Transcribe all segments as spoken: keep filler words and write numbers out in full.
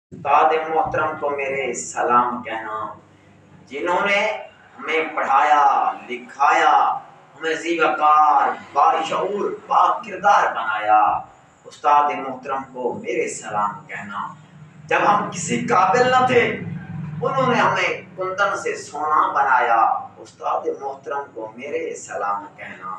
استاد محترم کو میرے سلام کہنا، جنہوں نے ہمیں پڑھایا لکھایا، ہمیں ذی وقار باشعور با کردار بنایا۔ استاد محترم کو میرے سلام کہنا، جب ہم کسی قابل نہ تھے انہوں نے ہمیں کندن سے سونا بنایا۔ استاد محترم کو میرے سلام کہنا۔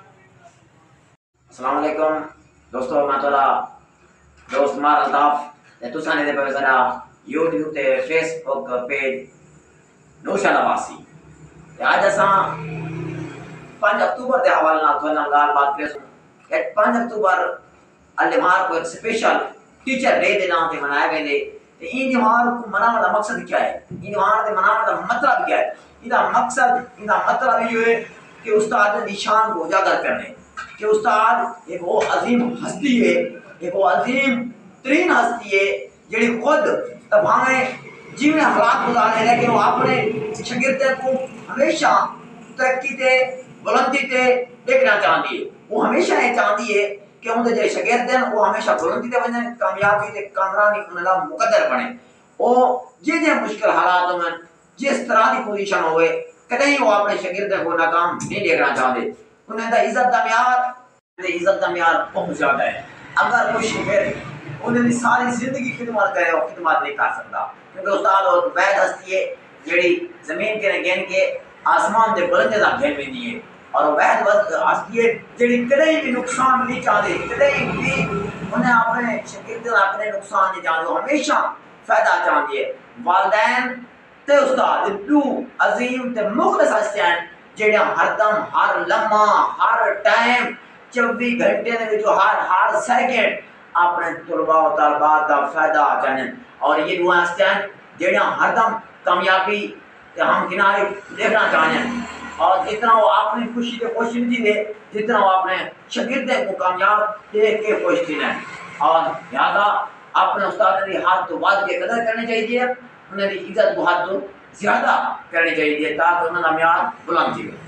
السلام علیکم دوستو، میں تھوڑا دوست مار الطاف تساں نے پہ ذرا یوٹیوب تے فیس بک پیج نوشا نواسی اج اساں پانچ اکتوبر کے حوالے نال تھوڑا گال بات کرے سوں۔ پانچ اکتوبر الہار کو ایک اسپیشل ٹیچر ڈے دے نام تے منایا ویندے تے این تہوار کو مناون دا مقصد کیا ہے؟ این تہوار دے مناون دا مطلب کیا ہے؟ ایندا مقصد ایندا مطلب یہ ہے کہ استاد دی شان کو اجاگر کرنے، کہ استاد ایک وہ عظیم ہستی ہے، ایک وہ عظیم ترین ہستی ہے جڑی خود تباہیں جیویں حالات گزارے لیکن وہ اپنے شاگردوں کو ہمیشہ ترقی تے بلندی تے دیکھنا چاہتی ہے۔ وہ ہمیشہ یہ چاہتی ہے کہ ان کے شاگرد ہیں وہ ہمیشہ بلندی تے بنیں، کامیابی تے کامرانی ان کا مقدر بنے۔ وہ جی جی مشکل حالات میں جس طرح کی پوزیشن ہوئے کدیں وہ اپنے شاگردوں کو ناکام نہیں دیکھنا چاہتے۔ انہیں دا عزت دا معیار عزت دا معیار بہت زیادہ ہے۔ اگر کوئی شاگرد انہیں ساری زندگی خدمت کرے وہ خدمت نہیں کر سکتا، کیونکہ استاد وہ وحید ہستی ہے جڑی زمین کے گن کے آسمان دے بلندے تک گن ویندی ہے، اور وہ وحید ہستی ہے جڑی کدیں بھی نقصان نہیں چاہتے، کدیں بھی انہیں اپنے شاگرد اپنے نقصان نہیں چاہتے، وہ ہمیشہ فائدہ چاہتی ہے۔ والدین تے استاد دو عظیم تے مخلص ہستے ہیں جڑے ہر دم ہر لمحہ ہر ٹائم چوبیس گھنٹے دے وچ ہر ہر سیکنڈ اپنے طلباء و طالبات کا فائدہ چاہتے ہیں، اور یہ دعا ہستے ہیں جڑے ہر دم کامیابی تے ہم کنارے دیکھنا چاہتے ہیں، اور جتنا وہ اپنی خوشی تے خوش نہیں تھے جتنا وہ اپنے شاگردوں کو کامیاب دیکھ کے خوش تھے، اور لہذا اپنے استاد کی ہاتھ تو بعد کے قدر کرنی چاہیے، انہیں عزت کو ہاتھ تو زیادہ کرنی چاہیے تاکہ انہوں کا معیار بلند ہو۔